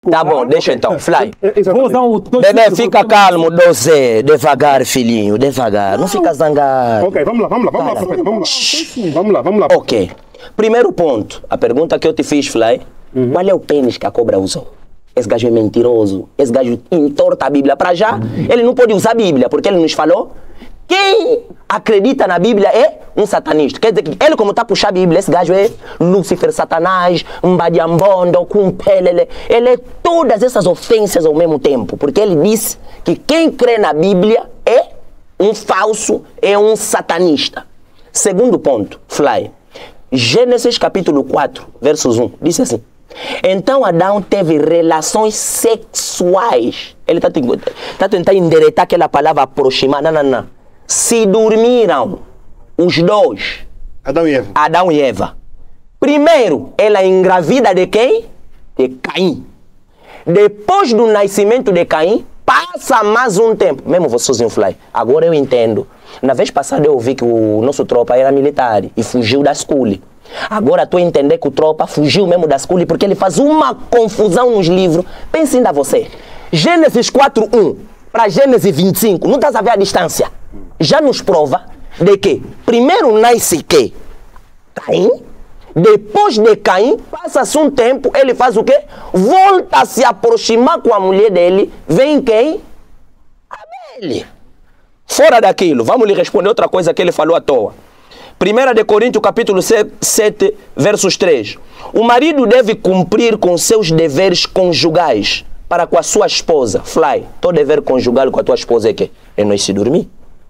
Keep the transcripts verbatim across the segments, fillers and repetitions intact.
Tá bom, deixa então, Fly. Vou usar o Bebê, fica calmo, doze, devagar, filhinho, devagar, não fica zangado. Ok, vamos lá, vamos lá, vamos lá, profeta, vamos lá. Vamos lá, vamos lá. Ok, primeiro ponto, a pergunta que eu te fiz, Fly, uhum. Qual é o pênis que a cobra usou? Esse gajo é mentiroso, esse gajo entorta a Bíblia. Para já, ele não pode usar a Bíblia, porque ele nos falou, quem acredita na Bíblia é um satanista. Quer dizer que ele, como está a puxar a Bíblia, esse gajo é Lúcifer, Satanás, Mbadiambondo, Kumpelele. Ele é todas essas ofensas ao mesmo tempo. Porque ele disse que quem crê na Bíblia é um falso, é um satanista. Segundo ponto, Fly. Gênesis capítulo quatro, versos um, diz assim. Então Adão teve relações sexuais. Ele está tá tentando endereitar aquela palavra aproximar. Não, não, não. Se dormiram os dois, Adão e Eva. Adão e Eva. Primeiro, ela engravida de quem? De Caim. Depois do nascimento de Caim, passa mais um tempo. Mesmo você sozinho, Fly. Agora eu entendo. Na vez passada eu ouvi que o nosso tropa era militar e fugiu da escola. Agora estou a entender que o tropa fugiu mesmo da escola porque ele faz uma confusão nos livros. Pense ainda você. Gênesis quatro, um para Gênesis vinte e cinco, não estás a ver a distância? Já nos prova de que primeiro nasce que Caim, depois de Caim, passa-se um tempo, ele faz o quê? Volta a se aproximar com a mulher dele, vem quem? Abel. Fora daquilo, vamos lhe responder outra coisa que ele falou à toa. primeira de Coríntios, capítulo sete, versos três. O marido deve cumprir com seus deveres conjugais para com a sua esposa. Fly, teu dever conjugal com a tua esposa é que? É não se dormir.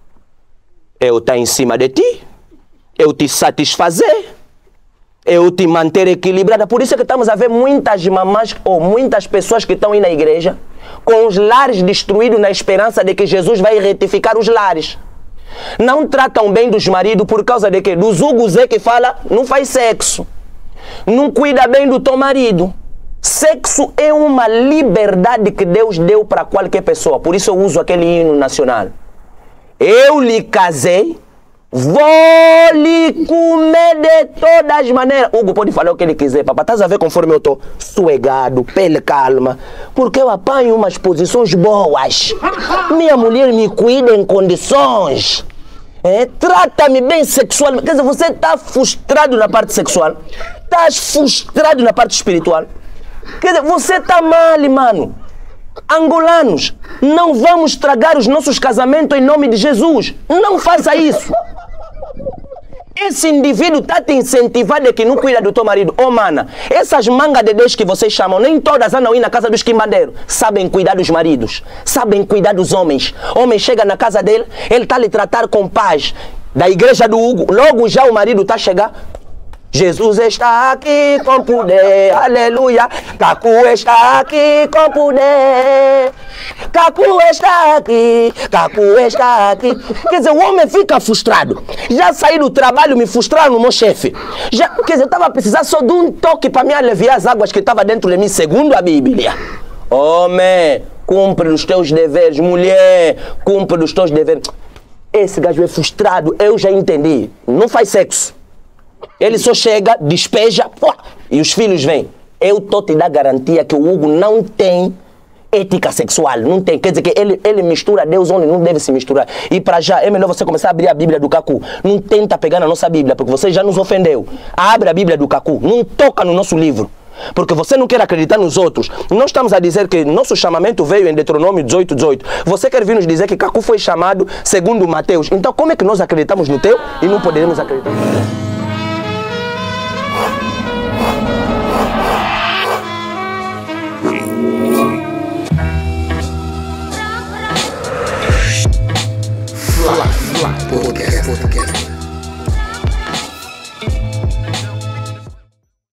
Eu estar em cima de ti. Eu te satisfazer. Eu te manter equilibrada. Por isso é que estamos a ver muitas mamães ou muitas pessoas que estão aí na igreja com os lares destruídos na esperança de que Jesus vai retificar os lares. Não tratam bem dos maridos por causa de que? Do Zugo Zé que fala, não faz sexo. Não cuida bem do teu marido. Sexo é uma liberdade que Deus deu para qualquer pessoa. Por isso eu uso aquele hino nacional. Eu lhe casei, vou lhe comer de todas as maneiras. Hugo pode falar o que ele quiser, papai. Estás a ver conforme eu estou soegado, pele calma. Porque eu apanho umas posições boas. Minha mulher me cuida em condições. É, trata-me bem sexualmente. Quer dizer, você está frustrado na parte sexual. Estás frustrado na parte espiritual. Quer dizer, você está mal, mano. Angolanos, não vamos estragar os nossos casamentos em nome de Jesus. Não faça isso. Esse indivíduo está te incentivando que não cuida do teu marido. Ô, oh, mana, essas mangas de Deus que vocês chamam, nem todas andam aí na casa dos quimbandeiros. Sabem cuidar dos maridos, sabem cuidar dos homens. Homem chega na casa dele, ele está a lhe tratar com paz. Da igreja do Hugo, logo já o marido está a chegar. Jesus está aqui com poder, aleluia. Cacu está aqui com poder. Cacu está aqui, Cacu está aqui. Quer dizer, o homem fica frustrado. Já saí do trabalho, me frustraram no meu chefe. Já, quer dizer, eu estava precisando só de um toque para me aliviar as águas que estavam dentro de mim, segundo a Bíblia. Homem, cumpre os teus deveres. Mulher, cumpre os teus deveres. Esse gajo é frustrado, eu já entendi. Não faz sexo. Ele só chega, despeja, pô, e os filhos vêm. Eu estou te dando garantia que o Hugo não tem ética sexual, não tem. Quer dizer que ele, ele mistura Deus onde não deve se misturar. E para já, é melhor você começar a abrir a Bíblia do Cacu. Não tenta pegar na nossa Bíblia, porque você já nos ofendeu. Abre a Bíblia do Cacu, não toca no nosso livro. Porque você não quer acreditar nos outros. Nós estamos a dizer que nosso chamamento veio em Deuteronômio dezoito, dezoito. Você quer vir nos dizer que Cacu foi chamado segundo Mateus. Então como é que nós acreditamos no teu e não poderemos acreditar no teu? Fly, Fly, Podcast.